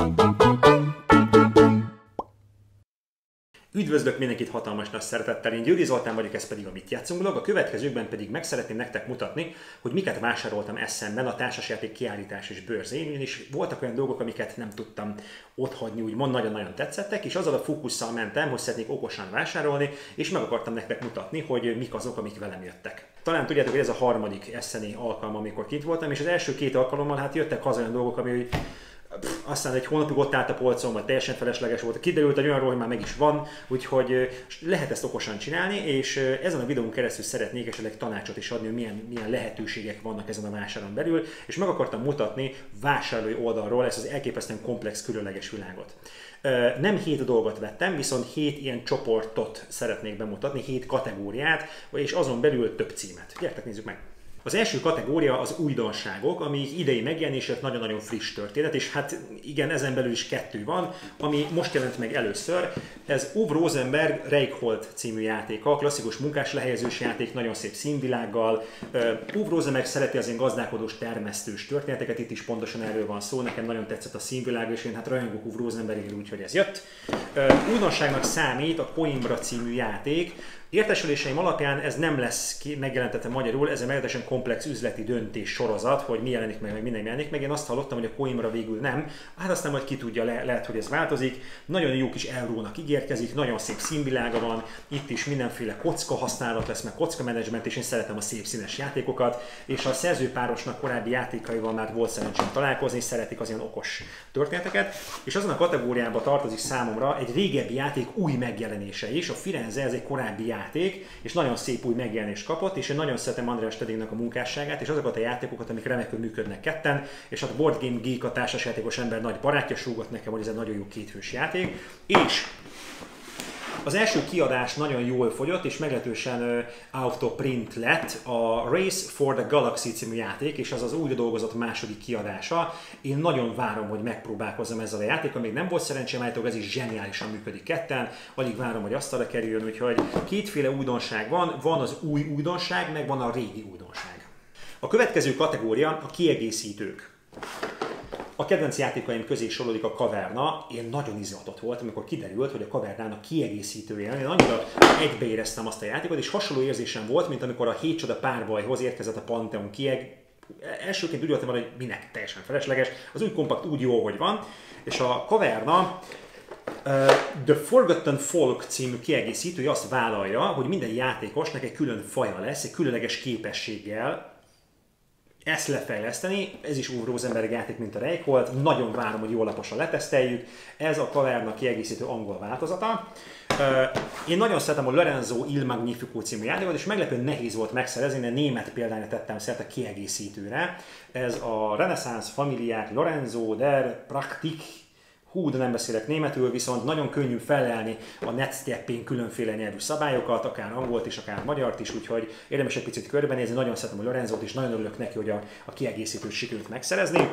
Üdvözlök mindenkit hatalmas nagy szeretettel, én Győri Zoltán vagyok, ez pedig a Mit Játszunk vlog. A következőkben pedig meg szeretném nektek mutatni, hogy miket vásároltam Essenben a társasjáték kiállítás és bőrzén, ugyanis voltak olyan dolgok, amiket nem tudtam otthagyni, úgymond nagyon-nagyon tetszettek, és azzal a fókusszal mentem, hogy szeretnék okosan vásárolni, és meg akartam nektek mutatni, hogy mik azok, amik velem jöttek. Talán tudjátok, hogy ez a harmadik Esseni alkalom, amikor kint voltam, és az első két alkalommal hát jöttek haza olyan dolgok, ami aztán egy hónapig ott állt a polcon, vagy teljesen felesleges volt. Kiderült egy olyanról, hogy már meg is van, úgyhogy lehet ezt okosan csinálni, és ezen a videón keresztül szeretnék esetleg tanácsot is adni, hogy milyen lehetőségek vannak ezen a vásáron belül, és meg akartam mutatni vásárlói oldalról ezt az elképesztően komplex, különleges világot. Nem 7 dolgot vettem, viszont 7 ilyen csoportot szeretnék bemutatni, 7 kategóriát, és azon belül több címet. Gyertek, nézzük meg! Az első kategória az újdonságok, ami idei megjelenésért nagyon-nagyon friss történet, és hát igen, ezen belül is 2 van, ami most jelent meg először. Ez Uwe Rosenberg Reykholt című játéka, klasszikus munkás lehelyezős játék, nagyon szép színvilággal. Uwe Rosenberg szereti az ilyen gazdálkodós, termesztős történeteket, itt is pontosan erről van szó, nekem nagyon tetszett a színvilág, és én hát rajongok Uwe Rosenbergért, úgyhogy ez jött. Újdonságnak számít a Coimbra című játék. Értesüléseim alapján ez nem lesz megjelentetve magyarul, ez egy meglehetősen komplex üzleti döntés sorozat, hogy mi jelenik meg, mi nem jelenik meg. Én azt hallottam, hogy a Coimbra végül nem, hát aztán majd ki tudja, lehet, hogy ez változik. nagyon jó kis eurónak ígérkezik, nagyon szép színvilága van, itt is mindenféle kocka használat lesz, meg kocka menedzsment, és én szeretem a szép színes játékokat, és a szerzőpárosnak korábbi játékaival már volt szerencsém találkozni, szeretik az ilyen okos történeteket, és azon a kategóriába tartozik számomra egy régebbi játék új megjelenése is, a Firenze, ez egy korábbi játék, és nagyon szép új megjelenést kapott, és én nagyon szeretem András Stedingnek a munkásságát, és azokat a játékokat, amik remekül működnek ketten, és hát a Board Game Geek, a társasjátékos ember nagy barátja súgott nekem, hogy ez egy nagyon jó kéthős játék, és az első kiadás nagyon jól fogyott, és meglehetősen out of print lett a Race for the Galaxy című játék, és az az újra dolgozott második kiadása. Én nagyon várom, hogy megpróbálkozzam ezzel a játékkal, még nem volt szerencsém, állítólag ez is zseniálisan működik ketten, alig várom, hogy asztalra kerüljön, úgyhogy kétféle újdonság van az új újdonság, meg van a régi újdonság. A következő kategória a kiegészítők. A kedvenc játékaim közé sorolódik a Caverna. Én nagyon izgatott voltam, amikor kiderült, hogy a Cavernának kiegészítője. Én annyira egybeéreztem azt a játékot, és hasonló érzésem volt, mint amikor a 7 csoda párbajhoz érkezett a Pantheon elsőként úgy voltam, hogy minek, teljesen felesleges. Az új kompakt úgy jó, hogy van. És a Caverna The Forgotten Folk című kiegészítője azt vállalja, hogy minden játékosnak egy külön faja lesz, egy különleges képességgel, ezt lefejleszteni, ez is Uwe Rosenberg játék, mint a Reykholt, nagyon várom, hogy jól laposan leteszteljük. Ez a Caverna kiegészítő angol változata. Én nagyon szeretem a Lorenzo Il Magnifico című játékot, és meglepően nehéz volt megszerezni, de német példányra tettem szert a kiegészítőre. Ez a Renaissance Familiák Lorenzo der Praktik. Hú, de nem beszélek németül, viszont nagyon könnyű felelni a netsteppén különféle nyelvű szabályokat, akár angolt is, akár magyart is, úgyhogy érdemes egy picit körbenézni. Nagyon szeretem a Lorenzót, és nagyon örülök neki, hogy a kiegészítőt sikerült megszerezni.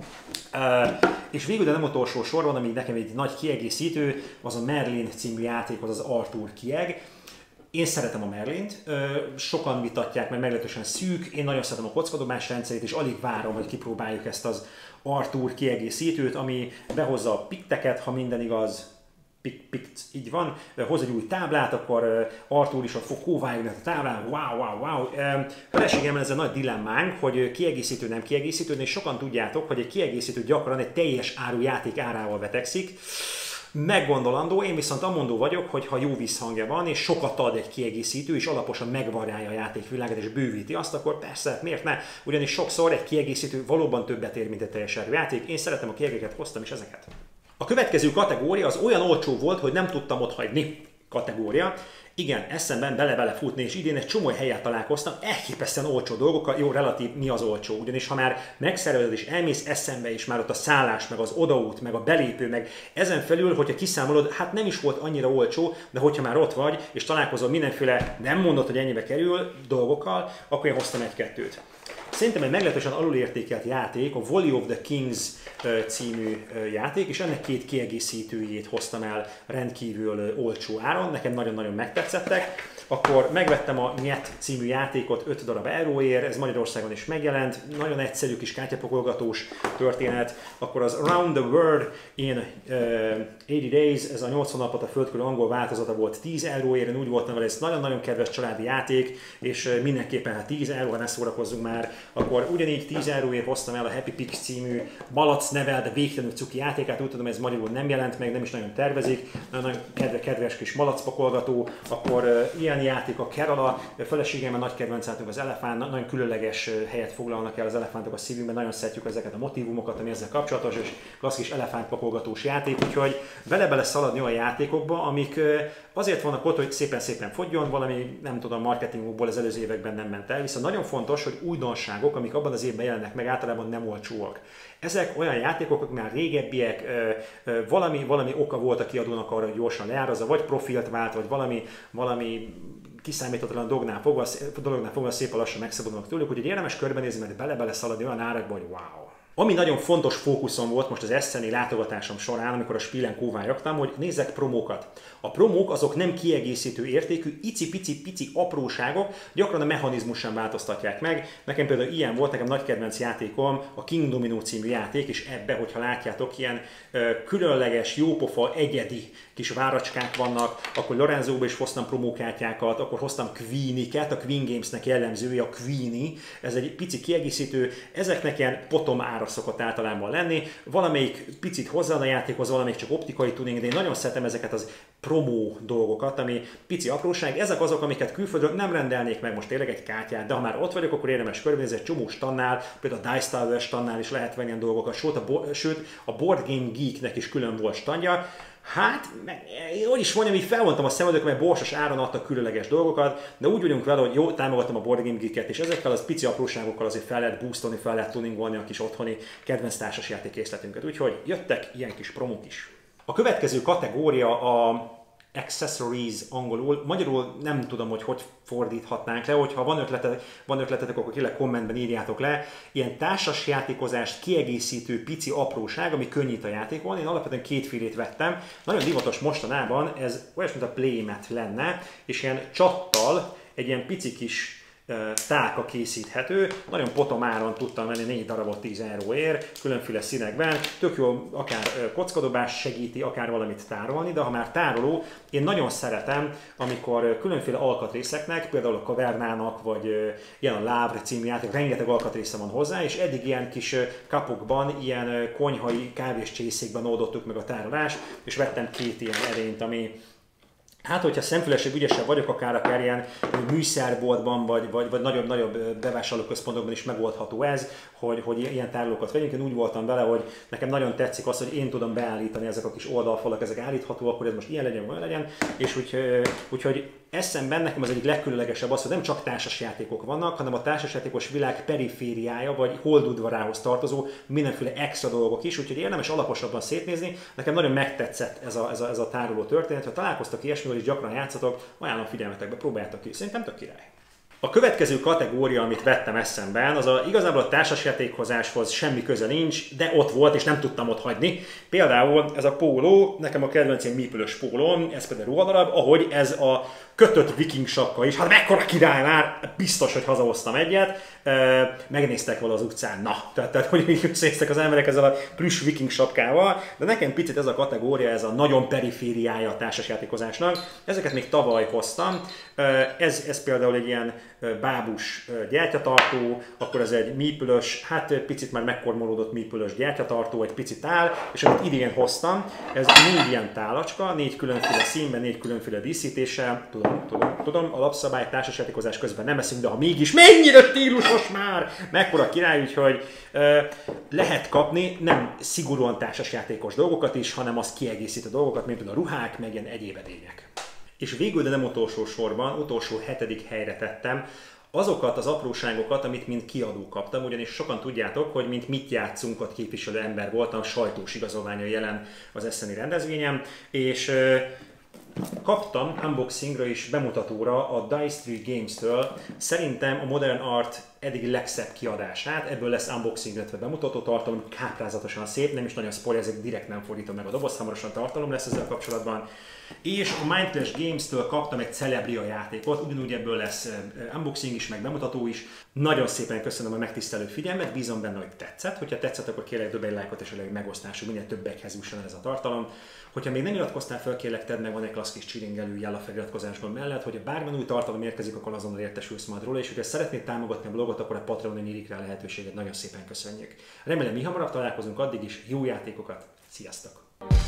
És végül, de nem utolsó sorban, ami nekem egy nagy kiegészítő, az a Merlin című játék, az Arthur kieg. Én szeretem a Merlint, sokan vitatják, mert meglehetősen szűk, én nagyon szeretem a kockadobás rendszerét, és alig várom, hogy kipróbáljuk ezt az Arthur kiegészítőt, ami behozza a pikteket, ha minden igaz, így van, hoz egy új táblát, akkor Arthur is ott fog kóvályogni a táblán, wow. Feleségemmel ez a nagy dilemmánk, hogy kiegészítő, nem kiegészítő, és sokan tudjátok, hogy egy kiegészítő gyakran egy teljes áru játék árával vetekszik. Meggondolandó, én viszont amondó vagyok, hogy ha jó visszhangja van, és sokat ad egy kiegészítő, és alaposan megvariálja a játékvilágot, és bővíti azt, akkor persze, miért ne? Ugyanis sokszor egy kiegészítő valóban többet ér, mint egy teljes áru játék. Én szeretem a kiegészítőket, hoztam is ezeket. A következő kategória az olyan olcsó volt, hogy nem tudtam otthagyni kategória. Igen, eszemben bele-bele futni, és idén egy csomó helyen találkoztam, elképesztően olcsó dolgokkal, jó, relatív, mi az olcsó, ugyanis ha már megszervezed és elmész eszembe, és már ott a szállás, meg az odaút, meg a belépő, meg ezen felül, hogyha kiszámolod, hát nem is volt annyira olcsó, de hogyha már ott vagy, és találkozol mindenféle, nem mondod, hogy ennyibe kerül dolgokkal, akkor én hoztam egy-kettőt. Szerintem egy meglehetősen alulértékelt játék, a Volley of the Kings című játék, és ennek 2 kiegészítőjét hoztam el rendkívül olcsó áron, nekem nagyon-nagyon megtetszettek. akkor megvettem a Nyet című játékot 5 darab euróért, ez Magyarországon is megjelent, nagyon egyszerű kis kártyapakolgatós történet, akkor az Around the World in 80 Days, ez a 80 napot a föld körül angol változata volt 10 euróért, én úgy voltam vele, ez nagyon-nagyon kedves családi játék, és mindenképpen hát 10 euró, ha ne szórakozzunk már, akkor ugyanígy 10 euróért hoztam el a Happy Pix című malac nevelt végtelenül cuki játékát, úgy tudom, ez magyarul nem jelent meg, nem is nagyon tervezik, nagyon kedves kis malacpakolgató, akkor ilyen játék a Kerala, feleségemmel nagy kedvencátunk az elefánt, nagyon különleges helyet foglalnak el az elefántok a szívünkben, nagyon szeretjük ezeket a motívumokat, ami ezzel kapcsolatos, és klasszikus elefántpakolgatós játék, úgyhogy vele szaladni olyan játékokba, amik azért vannak ott, hogy szépen fogjon, valami, nem tudom, marketingokból az előző években nem ment el, viszont nagyon fontos, hogy újdonságok, amik abban az évben jelennek meg, általában nem olcsóak. Ezek olyan játékok, akik már régebbiek, valami oka volt a kiadónak arra, hogy gyorsan leárazza, vagy profilt vált, vagy valami kiszámíthatatlan dolognál fogva szépen lassan megszabadulnak tőlük, úgyhogy érdemes körbenézni, mert bele szaladni olyan árakba, hogy wow! Ami nagyon fontos fókuszom volt most az Esseni látogatásom során, amikor a Spielen kóván raktam, hogy nézzek promókat. A promók azok nem kiegészítő értékű, icipici apróságok, gyakran a mechanizmus sem változtatják meg. Nekem például ilyen volt, nekem nagy kedvenc játékom, a King Domino című játék, és ebbe, hogyha látjátok, ilyen különleges, jópofa, egyedi kis váracskák vannak, akkor Lorenzóba is hoztam promókártyákat, akkor hoztam Queenie-ket, a Queen Games-nek jellemzője a Queenie, ez egy pici kiegészítő, ezeknek ilyen potom ára szokott általában lenni, valamelyik picit hozzá a játékhoz, valamelyik csak optikai tuning, de én nagyon szeretem ezeket az promó dolgokat, ami pici apróság, ezek azok, amiket külföldről nem rendelnék meg most tényleg egy kártyát, de ha már ott vagyok, akkor érdemes körbenézni, egy csomó stannál, például a Dice Tower stannál is lehet venni ilyen dolgokat, sőt a Board Game Geeknek is külön volt standja. Hát, hogy is mondjam, így felvontam a szemöldök, mert borsos áron adtak különleges dolgokat, de úgy vagyunk vele, hogy jó, támogatom a Board Game Geeket, és ezekkel az pici apróságokkal azért fel lehet boostolni, fel lehet tuningolni a kis otthoni kedvenc társasjáték készletünket. Úgyhogy jöttek ilyen kis promók is. A következő kategória a accessories angolul, magyarul nem tudom, hogy fordíthatnánk le, hogyha van ötletetek, akkor kérlek kommentben írjátok le. Ilyen társasjátékozást kiegészítő pici apróság, ami könnyít a játékon. Én alapvetően kétfélét vettem. Nagyon divatos mostanában, ez olyas, mint a playmat lenne, és ilyen csattal egy ilyen pici kis tálka készíthető, nagyon potom áron tudtam venni 4 darabot 10 euróért, különféle színekben, tök jó, akár kockadobás segíti, akár valamit tárolni, de ha már tároló, én nagyon szeretem, amikor különféle alkatrészeknek, például a kavernának, vagy ilyen a Lábr című játék, rengeteg alkatrésze van hozzá, és eddig ilyen kis kapokban, ilyen konyhai kávéscsészékben oldottuk meg a tárolást, és vettem 2 ilyen erényt, ami hát, hogyha szemfülesebb, ügyesebb vagyok, akár ilyen műszerboltban, vagy nagyobb bevásárlóközpontokban is megoldható ez, hogy ilyen tárolókat vegyünk. Én úgy voltam vele, hogy nekem nagyon tetszik az, hogy én tudom beállítani ezek a kis oldalfalak, ezek állíthatóak, akkor ez most ilyen legyen, olyan legyen, és úgyhogy eszemben nekem az egyik legkülönlegesebb az, hogy nem csak társasjátékok vannak, hanem a társasjátékos világ perifériája, vagy holdudvarához tartozó mindenféle extra dolgok is, úgyhogy érdemes alaposabban szétnézni. Nekem nagyon megtetszett ez a tároló történet, ha találkoztak ilyesmivel is gyakran játszatok, ajánlom figyelmetekbe, próbáljátok ki, szerintem tök király. A következő kategória, amit vettem eszemben, az igazából a társasjátékozáshoz semmi köze nincs, de ott volt, és nem tudtam ott hagyni. Például ez a póló, nekem a kedvenc ilyen mípülös pólóm, ez például ruhadarab, ahogy ez a kötött viking sapka is, hát mekkora király már, biztos, hogy hazahoztam egyet, megnéztek vala az utcán, na, tehát hogy összenéztek az emberek ezzel a plüss viking sapkával, de nekem picit ez a kategória, ez a nagyon perifériája a társasjátékozásnak, ezeket még tavaly hoztam, ez például egy ilyen bábus gyertyatartó, akkor ez egy mípülös, hát picit már megkormolódott mípülös gyertyatartó, egy picit tál, és amit idén hoztam, ez 4 ilyen tálacska, 4 különféle színben, 4 különféle díszítéssel, tudom, alapszabály, társasjátékozás közben nem eszünk, de ha mégis, mennyire stílusos már, mekkora király, úgyhogy lehet kapni nem szigorúan társasjátékos dolgokat is, hanem az kiegészítő dolgokat, mint például a ruhák, meg ilyen egyéb edények. És végül, de nem utolsó sorban, utolsó 7. helyre tettem azokat az apróságokat, amit mint kiadó kaptam, ugyanis sokan tudjátok, hogy mint mit játszunkat képviselő ember voltam, sajtós igazolványa jelen az Esseni rendezvényem, és kaptam unboxingra és bemutatóra a Dice Tree Games-től szerintem a Modern Art eddig legszebb kiadását, ebből lesz unboxing, illetve bemutató tartalom, káprázatosan szép, nem is nagyon spoiler, ezért direkt nem fordítom meg a dobozt, hamarosan tartalom lesz ezzel kapcsolatban. És a Mindclash Games-től kaptam egy Celebria játékot, ugyanúgy ebből lesz unboxing is, meg bemutató is. Nagyon szépen köszönöm a megtisztelő figyelmet, bízom benne, hogy tetszett. Hogyha tetszett, akkor kérlek dobj egy lájkot és egy megosztású, minél többekhez jusson ez a tartalom. Hogyha még nem iratkoztál fel, kérlek tedd meg, van egy klassz kis csilingelő jel a feliratkozásban mellett, hogy bármilyen új tartalom érkezik, akkor azonnal értesülsz majd róla, és hogyha szeretnéd támogatni a blogot, akkor a Patreonon nyílik rá lehetőséget, nagyon szépen köszönjük. Remélem, mi hamarabb találkozunk, addig is jó játékokat, sziasztok!